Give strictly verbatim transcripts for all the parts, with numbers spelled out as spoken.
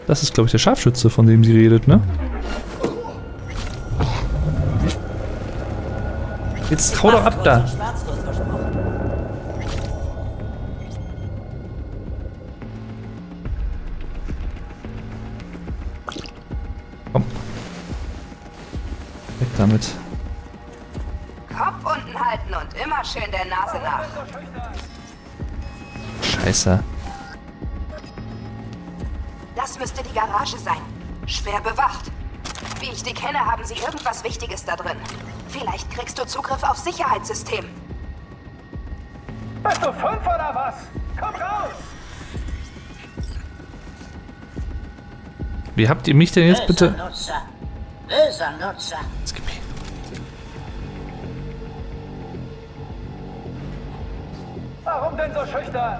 Das ist, glaube ich, der Scharfschütze, von dem sie redet, ne? Jetzt hau doch ab da. Komm. Weg damit. Kopf unten halten und immer schön der Nase nach. Scheiße. Das müsste die Garage sein. Schwer bewacht. Wie ich die kenne, haben sie irgendwas Wichtiges da drin. Vielleicht kriegst du Zugriff auf Sicherheitssystem. Bist du fünf oder was? Komm raus! Wie habt ihr mich denn jetzt bitte... Böser Nutzer. Böser Nutzer. Jetzt gib mir. Warum denn so schüchtern?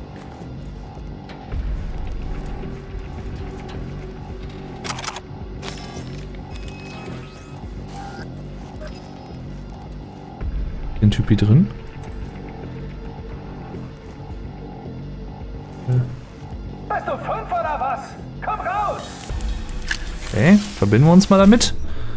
Den Typ hier drin. Bist du fünf oder was? Komm raus! Okay, verbinden wir uns mal damit.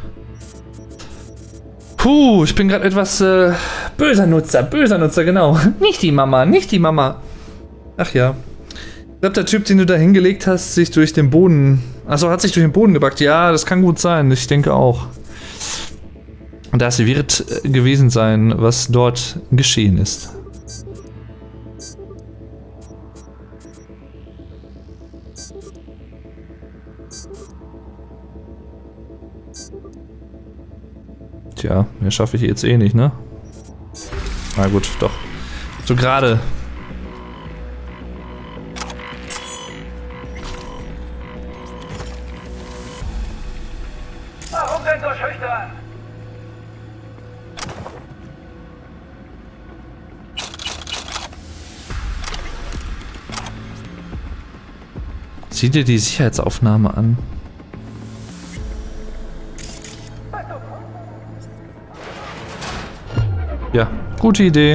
Puh, ich bin gerade etwas äh, böser Nutzer, böser Nutzer, genau. Nicht die Mama, nicht die Mama. Ach ja. Ich glaube, der Typ, den du da hingelegt hast, sich durch den Boden... Achso, hat sich durch den Boden gebackt. Ja, das kann gut sein, ich denke auch. Und das wird gewesen sein, was dort geschehen ist. Tja, mehr schaffe ich jetzt eh nicht, ne? Na gut, doch. So gerade. Warum denn so schüchtern? Sieh dir die Sicherheitsaufnahme an. Ja, gute Idee.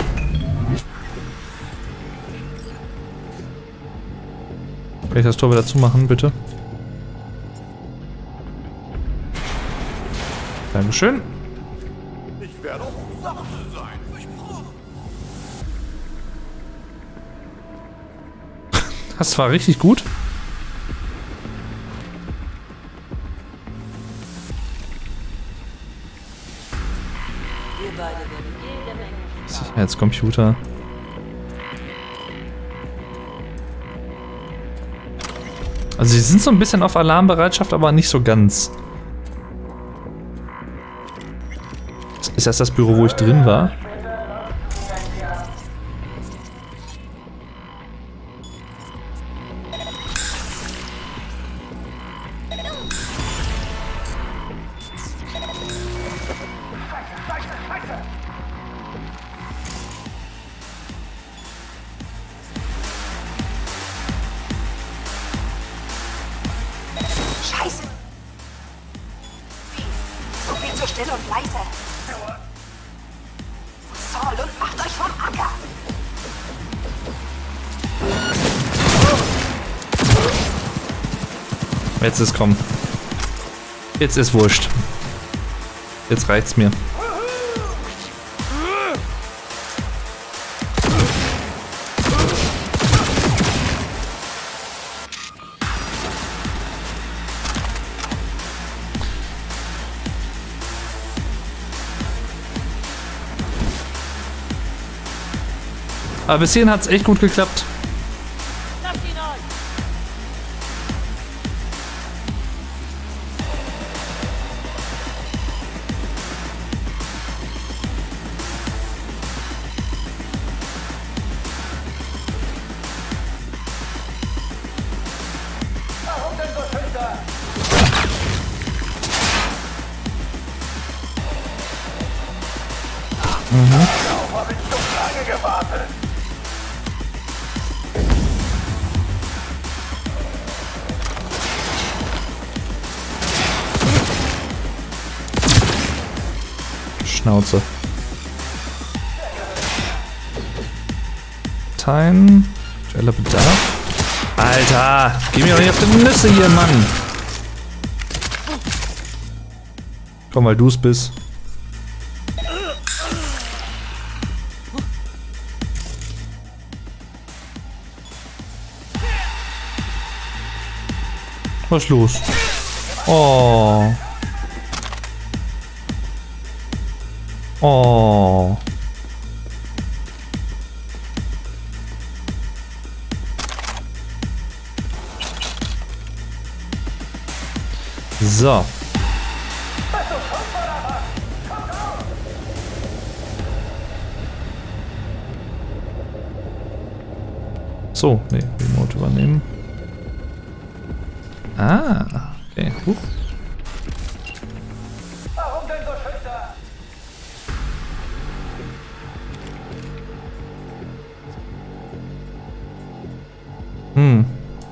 Kann ich das Tor wieder zumachen, bitte? Dankeschön. Ich werde auch sachte sein, versprochen. Das war richtig gut. Sicherheitscomputer. Also sie sind so ein bisschen auf Alarmbereitschaft, aber nicht so ganz. Ist das das Büro, wo ich drin war? Scheiße! So viel zu still und leise. Saul, und macht euch vom Acker! Jetzt ist komm. Jetzt ist wurscht. Jetzt reicht's mir. Aber bis hierhin hat's echt gut geklappt. Lasst ihn euch! Warum denn so schüchtern? Darauf habe ich so lange gewartet. Schnauze. Time. Aktueller Bedarf. Alter, geh mir doch nicht auf die Nüsse hier, Mann. Komm, weil du es bist. Was ist los? Oh. Oh. So. So, nee, Remote übernehmen. Ah, okay. Huch. Warum denn so schüchtern? Hm.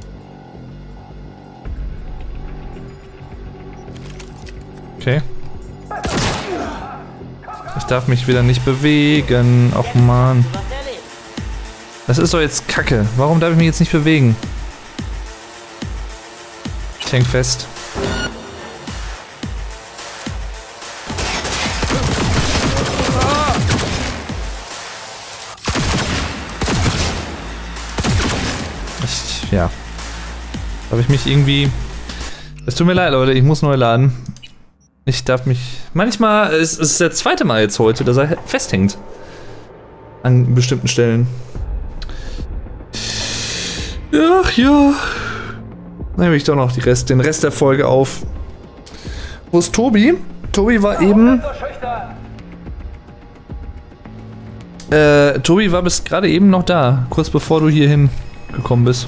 Okay. Ich darf mich wieder nicht bewegen. Och man. Das ist doch jetzt Kacke. Warum darf ich mich jetzt nicht bewegen? Ich häng fest. Ich, ja. Darf ich mich irgendwie... Es tut mir leid, Leute. Ich muss neu laden. Ich darf mich... Manchmal... Es ist das zweite Mal jetzt heute, dass er festhängt. An bestimmten Stellen. Ach ja. Dann nehme ich doch noch die Rest, den Rest der Folge auf. Wo ist Tobi? Tobi war eben... Äh, Tobi war bis gerade eben noch da. Kurz bevor du hierhin gekommen bist.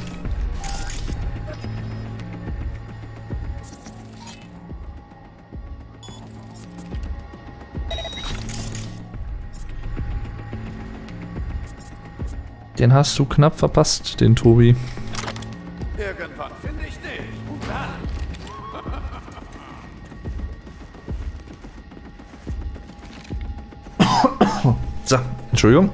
Den hast du knapp verpasst, den Tobi. Irgendwann finde ich dich. Und dann. So, Entschuldigung.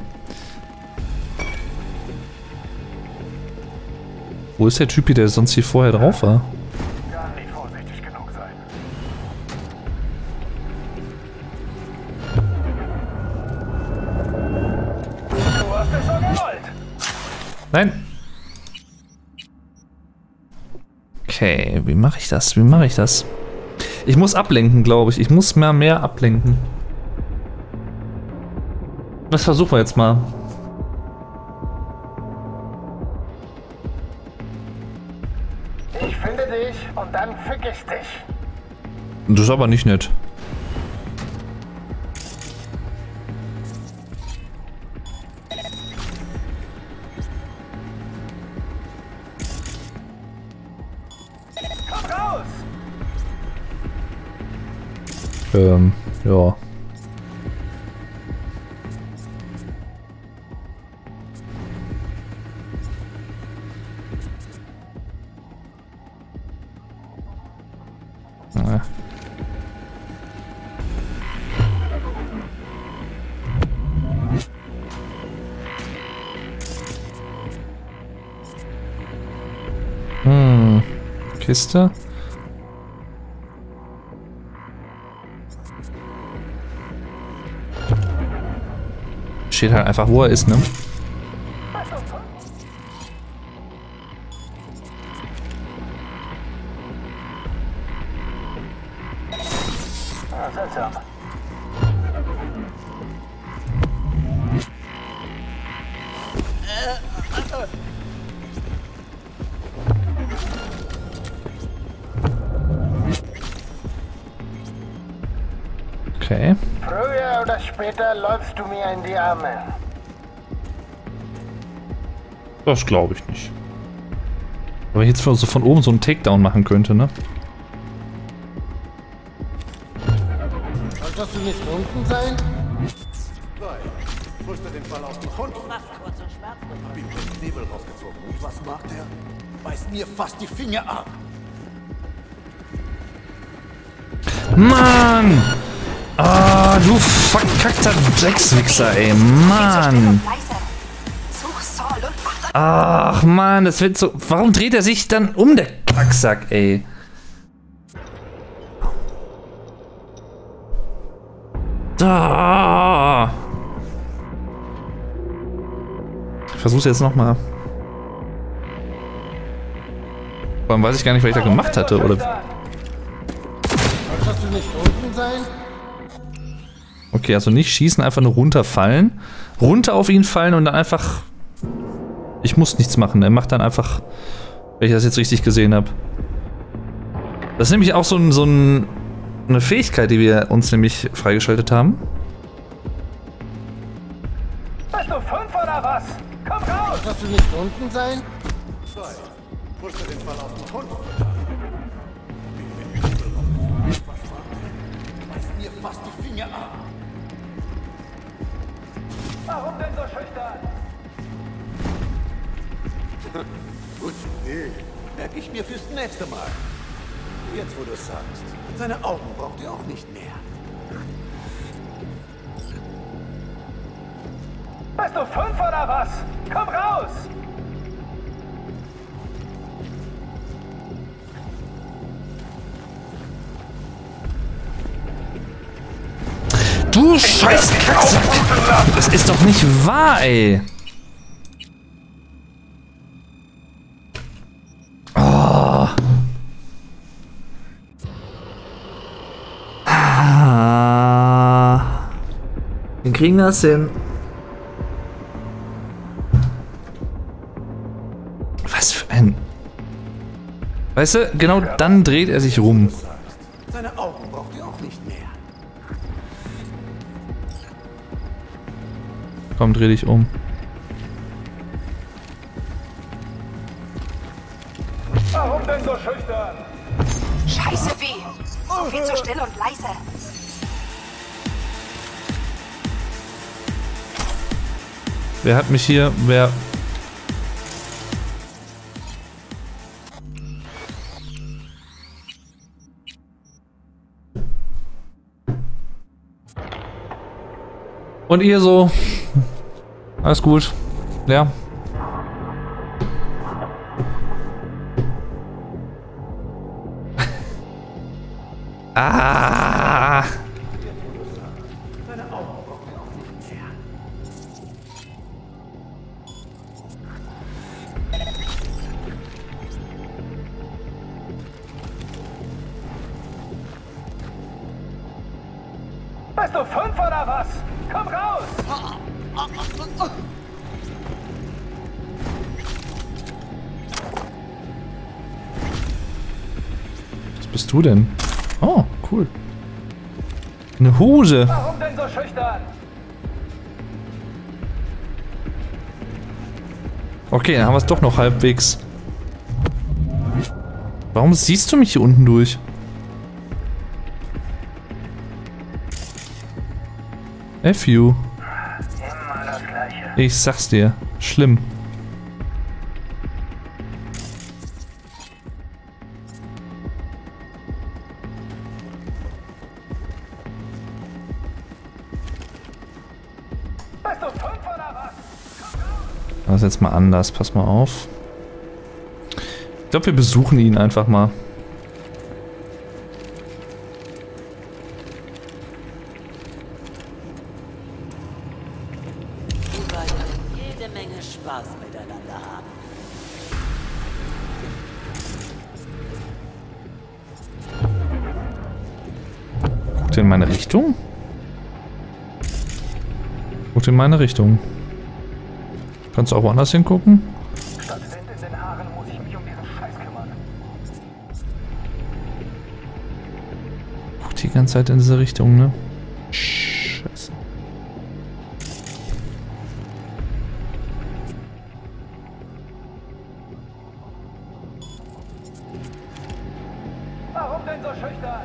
Wo ist der Typ, der sonst hier vorher drauf war? Gar nicht vorsichtig genug sein. Du hast es so gewollt. Nein. Okay, wie mache ich das? Wie mache ich das? Ich muss ablenken, glaube ich. Ich muss mehr mehr ablenken. Das versuchen wir jetzt mal. Ich finde dich und dann vergiss dich. Das ist aber nicht nett. Komm raus! Ähm, ja. Ah. Hm, Kiste. Steht halt einfach, wo er ist, ne? Ah, seltsam. Okay. Früher oder später läufst du mir in die Arme. Das glaube ich nicht. Aber jetzt so von oben so einen Takedown machen könnte, ne? Solltest du nicht unten sein? Nein. Rüste den Ball auf den Hund. Mach's kurz und schmerzlos. Hab ihm den Knebel rausgezogen. Und was macht er? Beißt mir fast die Finger ab. Mann! Ah, du verkackter Dreckswichser, ey, Mann! Such Saul und achte Ach man, das wird so... Warum dreht er sich dann um, der Kacksack, ey? Da. Ich versuch's jetzt nochmal. Vor allem weiß ich gar nicht, was ich da gemacht hatte, oder... Solltest du nicht unten sein? Okay, also nicht schießen, einfach nur runterfallen. Runter auf ihn fallen und dann einfach... Ich muss nichts machen, er macht dann einfach... Wenn ich das jetzt richtig gesehen habe. Das ist nämlich auch so, ein, so ein, eine Fähigkeit, die wir uns nämlich freigeschaltet haben. Bist du fünf oder was? Komm raus! Solltest du nicht unten sein? Zwei. Musst du den Fall auf den Hund verteilen. Was war der? Beißt mir fast die Finger ab. Warum denn so schüchtern? Gute Idee. Merke ich mir fürs nächste Mal. Jetzt, wo du es sagst. Seine Augen braucht ihr auch nicht mehr. Bist du fünf oder was? Komm raus! Du scheiß Kacksack! Das ist doch nicht wahr, ey! Oh. Ah. Wir kriegen das hin. Was für ein... Weißt du, genau dann dreht er sich rum. Seine Augen braucht ihr auch nicht mehr. Komm, dreh dich um. Warum denn so schüchtern? Scheiße, wie? So viel zu still und leise. Wer hat mich hier... Wer... Und ihr so... Alles gut. Ja. Ah. Bist du fünf oder was? Komm raus! Was bist du denn? Oh, cool. Eine Hose. Warum denn so schüchtern? Okay, dann haben wir es doch noch halbwegs. Warum siehst du mich hier unten durch? F you. Immer das Gleiche. Ich sag's dir. Schlimm. Bist du fünf oder was? Das ist jetzt mal anders. Pass mal auf. Ich glaube, wir besuchen ihn einfach mal. Die beiden jede Menge Spaß miteinander haben. Guckt in meine Richtung? Guckt in meine Richtung. Kannst du auch woanders hingucken? Statt Wind in den Haaren muss ich mich um diesen Scheiß kümmern. Guckt die ganze Zeit in diese Richtung, ne? Scheiße. Warum denn so schüchtern?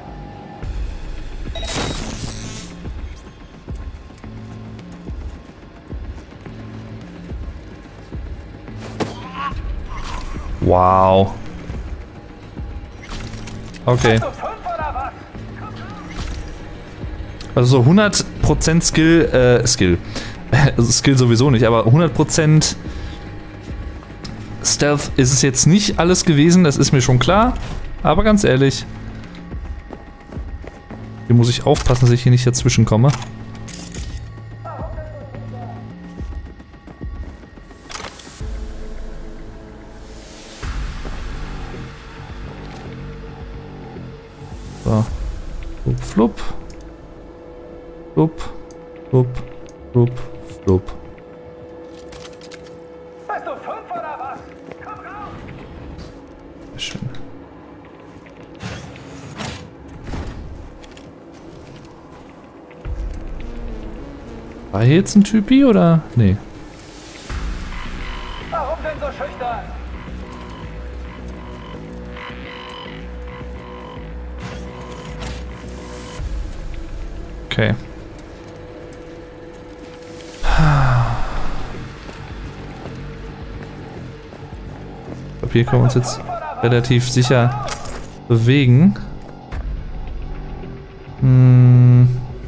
Wow. Okay. Bist du fünf oder was? Also so hundert Prozent Skill, äh, Skill. Also Skill sowieso nicht, aber hundert Prozent Stealth ist es jetzt nicht alles gewesen, das ist mir schon klar. Aber ganz ehrlich, hier muss ich aufpassen, dass ich hier nicht dazwischen komme. So. Flup, flup, flup, flup, flup. Bist du fünf oder was? Komm raus! Sehr schön. War hier jetzt ein Typi oder? Nee. Warum denn so schüchtern? Okay. Ich glaube, hier können wir uns jetzt relativ sicher bewegen. Hm.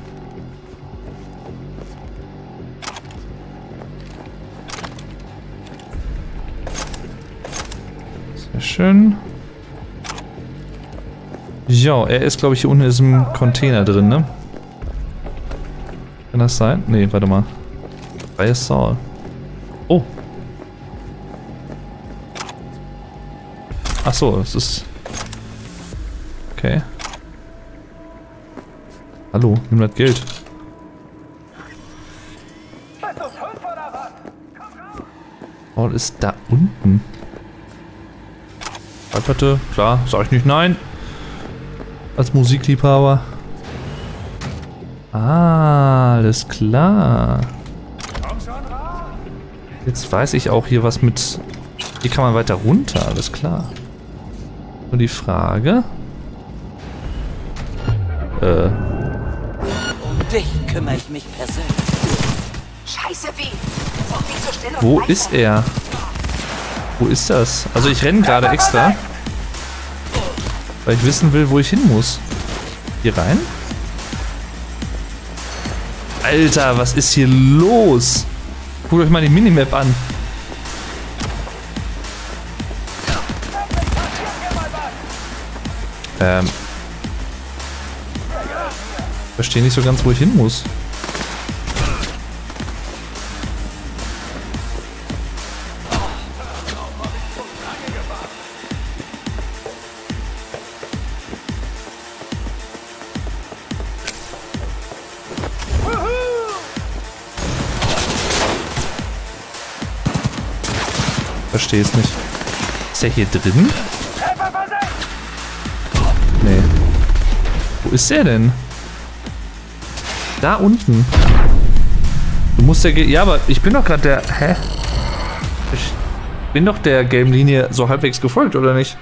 Sehr schön. Ja, er ist, glaube ich, hier unten in diesem Container drin, ne? Kann das sein? Nee, warte mal. Freies Saul. Oh. Ach so, es ist... Okay. Hallo, nimm das Geld. Bist du fünf oder was? Komm raus! Paul ist da unten. Schallplatte, klar, sag ich nicht nein. Als Musikliebhaber. Ah, alles klar. Jetzt weiß ich auch hier was mit... Hier kann man weiter runter, alles klar. Nur die Frage... Äh... Um dich kümmere ich mich persönlich. Scheiße, wie? Sind Sie so still und Wo leise? ist er? Wo ist das? Also ich renne gerade extra. Weil ich wissen will, wo ich hin muss. Hier rein? Alter, was ist hier los? Guckt euch mal die Minimap an. Ähm. Ich verstehe nicht so ganz, wo ich hin muss. Verstehe es nicht. Ist er hier drin? Nee. Wo ist er denn? Da unten. Du musst ja... Ja, aber ich bin doch gerade der... Hä? Ich bin doch der Game-Linie so halbwegs gefolgt, oder nicht?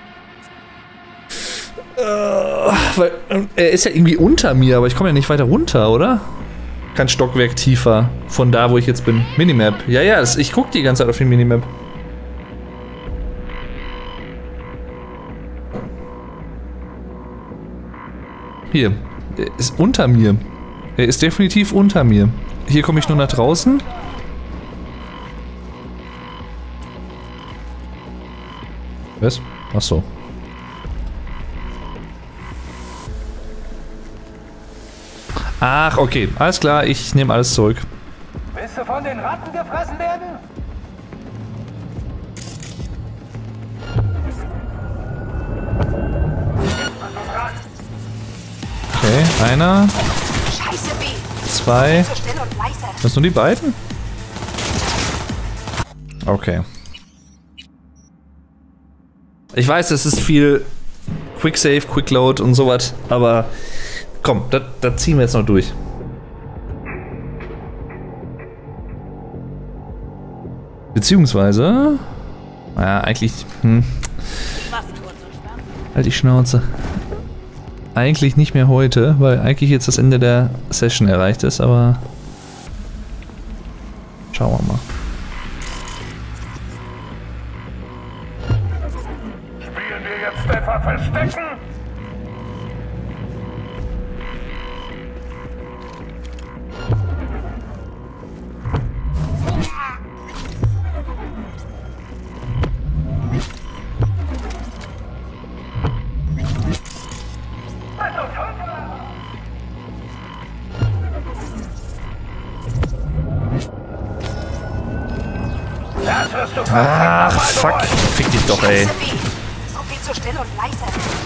Äh, weil, er ist ja irgendwie unter mir, aber ich komme ja nicht weiter runter, oder? Kein Stockwerk tiefer von da, wo ich jetzt bin. Minimap. Ja, ja, das, ich gucke die ganze Zeit auf die Minimap. Hier. Er ist unter mir. Er ist definitiv unter mir. Hier komme ich nur nach draußen. Was? Ach so. Ach, okay. Alles klar, ich nehme alles zurück. Willst du von den Ratten gefressen werden? Okay, einer, Scheiße, wie? zwei. So still und leise. Das nur die beiden? Okay. Ich weiß, es ist viel Quick Save, Quick Load und sowas, aber komm, das ziehen wir jetzt noch durch. Beziehungsweise, naja, eigentlich, hm, halt die Schnauze. Eigentlich nicht mehr heute, weil eigentlich jetzt das Ende der Session erreicht ist, aber schauen wir mal. Spielen wir jetzt etwa Verstecken? Das wirst du Ach, verficken fuck. nochmal Fick dich doch, ey. Scheiße, wie? So viel zu still und leise.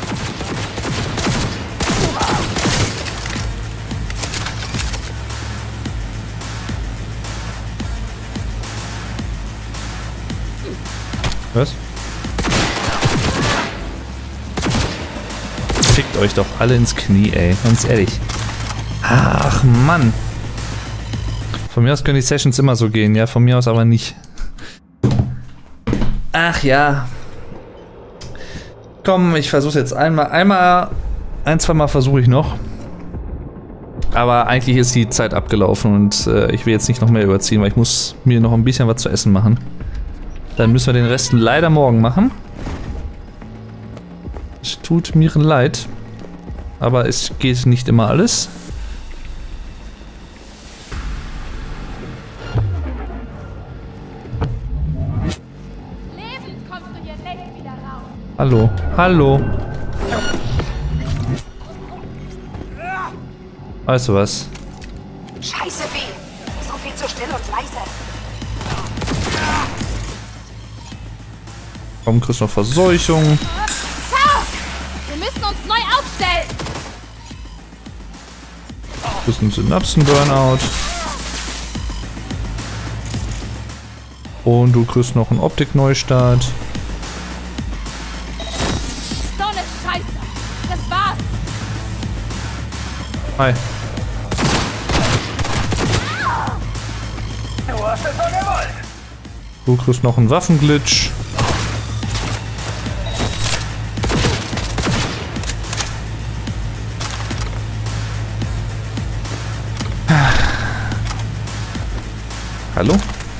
Was? Fickt euch doch alle ins Knie, ey. Ganz ehrlich. Ach, Mann. Von mir aus können die Sessions immer so gehen, ja. Von mir aus aber nicht. Ach ja. Komm, ich versuch's jetzt einmal. Einmal, ein, zwei Mal versuche ich noch. Aber eigentlich ist die Zeit abgelaufen und äh, ich will jetzt nicht noch mehr überziehen, weil ich muss mir noch ein bisschen was zu essen machen. Dann müssen wir den Rest leider morgen machen. Es tut mir leid. Aber es geht nicht immer alles. Lebend kommst du hier nicht wieder raus. Hallo. Hallo. Weißt du was? Scheiße, wie? So viel zu still und leise. Komm, kriegst noch Verseuchung. Schau! Wir müssen uns neu aufstellen. Kriegst einen Synapsen-Burnout. Und du kriegst noch einen Optik-Neustart. So eine Scheiße. Das war's. Hi. Du hast es so gewollt. Du kriegst noch einen Waffenglitch. Hallo?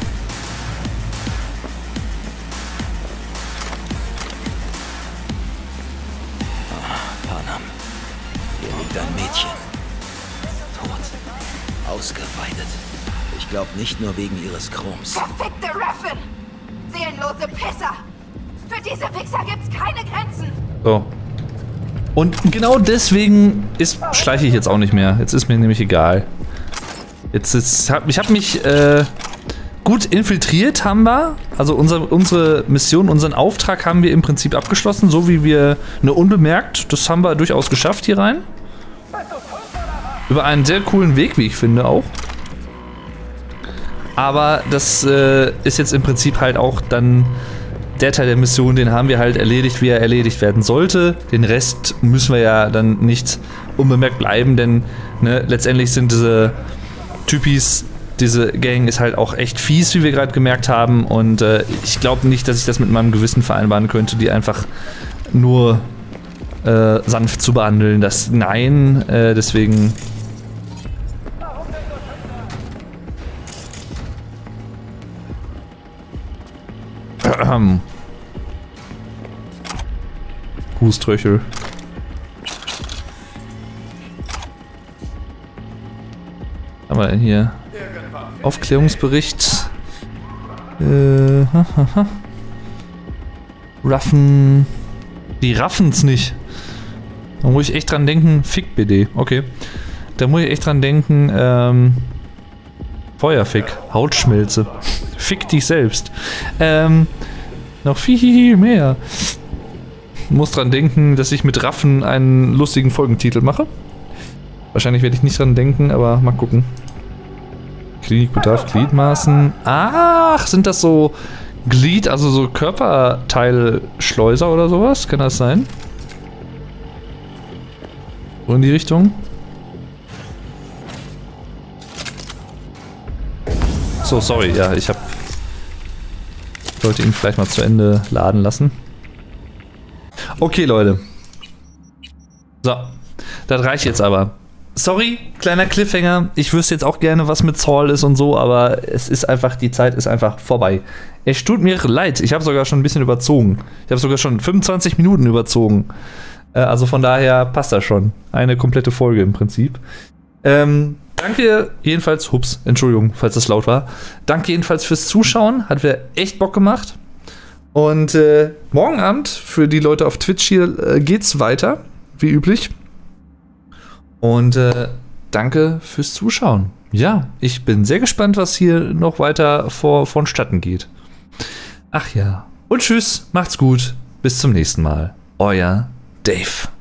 Panam. Hier liegt ein Mädchen. Tot. Ausgeweidet. Ich glaube nicht nur wegen ihres Chroms. Verfickte Raffen! Seelenlose Pisser! Für diese Wichser gibt's keine Grenzen! So. Und genau deswegen ist, schleiche ich jetzt auch nicht mehr. Jetzt ist mir nämlich egal. Jetzt ist, hab, ich habe mich äh, gut infiltriert, haben wir. Also unser, unsere Mission, unseren Auftrag haben wir im Prinzip abgeschlossen, so wie wir ne unbemerkt. Das haben wir durchaus geschafft hier rein. Über einen sehr coolen Weg, wie ich finde auch. Aber das äh, ist jetzt im Prinzip halt auch dann der Teil der Mission, den haben wir halt erledigt, wie er erledigt werden sollte. Den Rest müssen wir ja dann nicht unbemerkt bleiben, denn ne, letztendlich sind diese Typis, diese Gang ist halt auch echt fies, wie wir gerade gemerkt haben. Und äh, ich glaube nicht, dass ich das mit meinem Gewissen vereinbaren könnte, die einfach nur äh, sanft zu behandeln. Das nein, äh, deswegen. Huströchel. Aber hier Aufklärungsbericht. Äh, ha, ha, ha. Raffen. Die raffen's nicht. Da muss ich echt dran denken. Fick B D. Okay. Da muss ich echt dran denken. Ähm, Feuerfick. Hautschmelze. Fick dich selbst. Ähm, noch viel mehr. Muss dran denken, dass ich mit Raffen einen lustigen Folgentitel mache. Wahrscheinlich werde ich nicht dran denken, aber mal gucken. Klinikbedarf, Gliedmaßen. Ach, sind das so Glied, also so Körperteilschleuser oder sowas? Kann das sein? So in die Richtung? So, sorry, ja, ich hab... sollte ihn vielleicht mal zu Ende laden lassen. Okay, Leute. So, das reicht jetzt aber. Sorry, kleiner Cliffhanger. Ich wüsste jetzt auch gerne, was mit Saul ist und so, aber es ist einfach, die Zeit ist einfach vorbei. Es tut mir leid, ich habe sogar schon ein bisschen überzogen. Ich habe sogar schon fünfundzwanzig Minuten überzogen. Äh, also von daher passt das schon. Eine komplette Folge im Prinzip. Ähm, danke jedenfalls, hups, Entschuldigung, falls das laut war. Danke jedenfalls fürs Zuschauen, hat mir echt Bock gemacht. Und äh, morgen Abend, für die Leute auf Twitch hier, äh, geht's weiter, wie üblich. Und äh, danke fürs Zuschauen. Ja, ich bin sehr gespannt, was hier noch weiter vor, vonstatten geht. Ach ja. Und tschüss, macht's gut. Bis zum nächsten Mal. Euer Dave.